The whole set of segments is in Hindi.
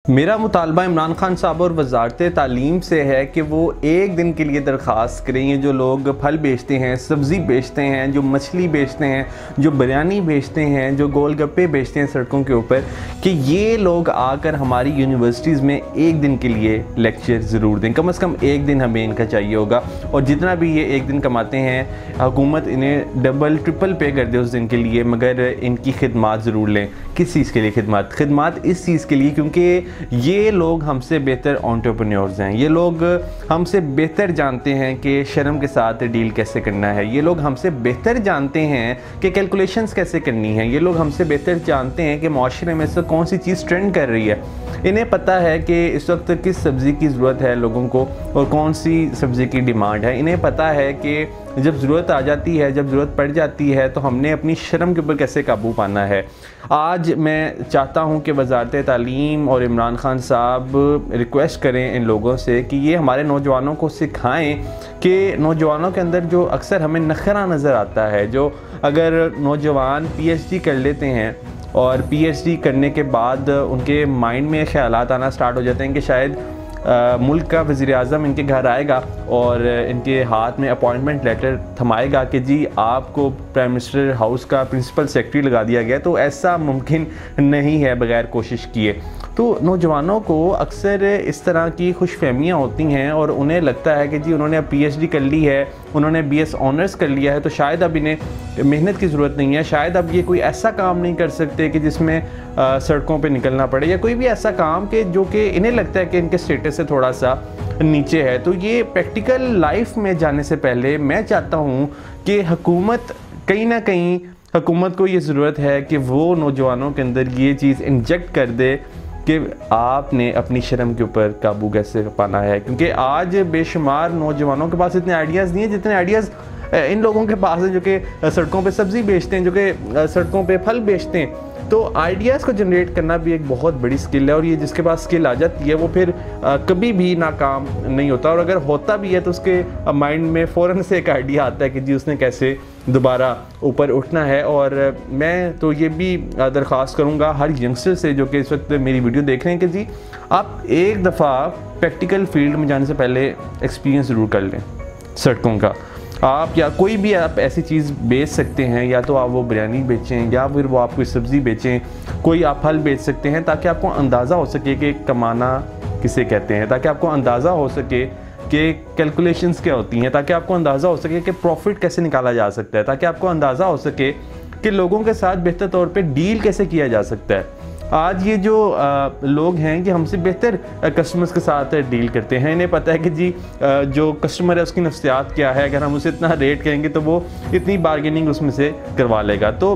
मेरा मुतालबा इमरान खान साहब और वजारत तालीम से है कि वो एक दिन के लिए दरख्वास्त करें। ये जो लोग फल बेचते हैं, सब्ज़ी बेचते हैं, जो मछली बेचते हैं, जो बिरयानी बेचते हैं, जो गोलगप्पे बेचते हैं सड़कों के ऊपर, कि ये लोग आकर हमारी यूनिवर्सिटीज़ में एक दिन के लिए लेक्चर ज़रूर दें। कम से कम एक दिन हमें इनका चाहिए होगा। और जितना भी ये एक दिन कमाते हैं, हुकूमत इन्हें डबल ट्रिपल पे कर दे उस दिन के लिए, मगर इनकी खिदमात ज़रूर लें। किस चीज़ के लिए खिदमात इस चीज़ के लिए क्योंकि ये लोग हमसे बेहतर एंटरप्रेन्योर्स हैं। ये लोग हमसे बेहतर जानते हैं कि शर्म के साथ डील कैसे करना है। ये लोग हमसे बेहतर जानते हैं कि कैलकुलेशंस कैसे करनी है। ये लोग हमसे बेहतर जानते हैं कि माशरे में से कौन सी चीज़ ट्रेंड कर रही है। इन्हें पता है कि इस वक्त किस सब्ज़ी की ज़रूरत है लोगों को और कौन सी सब्ज़ी की डिमांड है। इन्हें पता है कि जब ज़रूरत आ जाती है, जब ज़रूरत पड़ जाती है, तो हमने अपनी शर्म के ऊपर कैसे काबू पाना है। आज मैं चाहता हूं कि वज़ारत तालीम और इमरान खान साहब रिक्वेस्ट करें इन लोगों से कि ये हमारे नौजवानों को सिखाएं कि नौजवानों के अंदर जो अक्सर हमें नखरा नज़र आता है, जो अगर नौजवान PhD कर लेते हैं और PhD करने के बाद उनके माइंड में ख्यालात आना स्टार्ट हो जाते हैं कि शायद मुल्क का वज़ीर-ए-आज़म इनके घर आएगा और इनके हाथ में अपॉइंटमेंट लेटर थमाएगा कि जी आपको प्राइम मिनिस्टर हाउस का प्रिंसिपल सेक्रेटरी लगा दिया गया। तो ऐसा मुमकिन नहीं है बग़ैर कोशिश किए। तो नौजवानों को अक्सर इस तरह की खुशफहमियाँ होती हैं और उन्हें लगता है कि जी उन्होंने अब PhD कर ली है, उन्होंने BS ऑनर्स कर लिया है, तो शायद अब इन्हें मेहनत की ज़रूरत नहीं है, शायद अब ये कोई ऐसा काम नहीं कर सकते कि जिसमें सड़कों पे निकलना पड़े, या कोई भी ऐसा काम कि जो कि इन्हें लगता है कि इनके स्टेटस से थोड़ा सा नीचे है। तो ये प्रैक्टिकल लाइफ में जाने से पहले मैं चाहता हूँ कि हुकूमत कहीं ना कहीं हुकूमत को ये ज़रूरत है कि वो नौजवानों के अंदर ये चीज़ इंजेक्ट कर दे कि आपने अपनी शर्म के ऊपर काबू कैसे पाना है। क्योंकि आज बेशुमार नौजवानों के पास इतने आइडियाज़ नहीं है जितने आइडियाज़ इन लोगों के पास है जो कि सड़कों पे सब्ज़ी बेचते हैं, जो कि सड़कों पे फल बेचते हैं। तो आइडियाज़ को जनरेट करना भी एक बहुत बड़ी स्किल है और ये जिसके पास स्किल आ जाती है वो फिर कभी भी नाकाम नहीं होता। और अगर होता भी है तो उसके माइंड में फ़ौरन से एक आइडिया आता है कि जी उसने कैसे दोबारा ऊपर उठना है। और मैं तो ये भी दरख्वास्त करूँगा हर यंगस्टर से जो कि इस वक्त मेरी वीडियो देख रहे हैं कि जी आप एक दफ़ा प्रैक्टिकल फील्ड में जाने से पहले एक्सपीरियंस ज़रूर कर लें सड़कों का। आप या कोई भी आप ऐसी चीज़ बेच सकते हैं, या तो आप वो बिरयानी बेचें या फिर वो आप कोई सब्ज़ी बेचें, कोई आप फल बेच सकते हैं, ताकि आपको अंदाज़ा हो सके कि कमाना किसे कहते हैं, ताकि आपको अंदाज़ा हो सके कि कैलकुलेशंस क्या होती हैं, ताकि आपको अंदाज़ा हो सके कि प्रॉफिट कैसे निकाला जा सकता है, ताकि आपको अंदाज़ा हो सके कि लोगों के साथ बेहतर तौर पे डील कैसे किया जा सकता है। आज ये जो लोग हैं कि हमसे बेहतर कस्टमर्स के साथ डील करते हैं। इन्हें पता है कि जी जो कस्टमर है उसकी नफ्सियात क्या है, अगर हम उसे इतना रेट करेंगे तो वो इतनी बार्गेनिंग उसमें से करवा लेगा। तो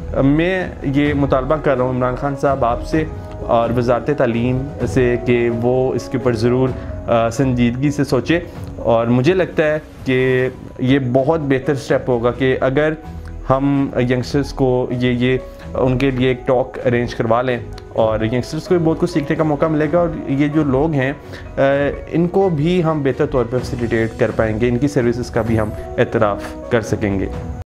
मैं ये मुतालबा कर रहा हूँ इमरान खान साहब आपसे और वज़ारत तालीम से कि वो इसके ऊपर ज़रूर संजीदगी से सोचे। और मुझे लगता है कि ये बहुत बेहतर स्टेप होगा कि अगर हम यंगस्टर्स को ये उनके लिए एक टॉक अरेंज करवा लें और यंगस्टर्स को भी बहुत कुछ सीखने का मौका मिलेगा। और ये जो लोग हैं इनको भी हम बेहतर तौर पर फैसिलिटेट कर पाएंगे, इनकी सर्विसेज का भी हम एतराफ़ कर सकेंगे।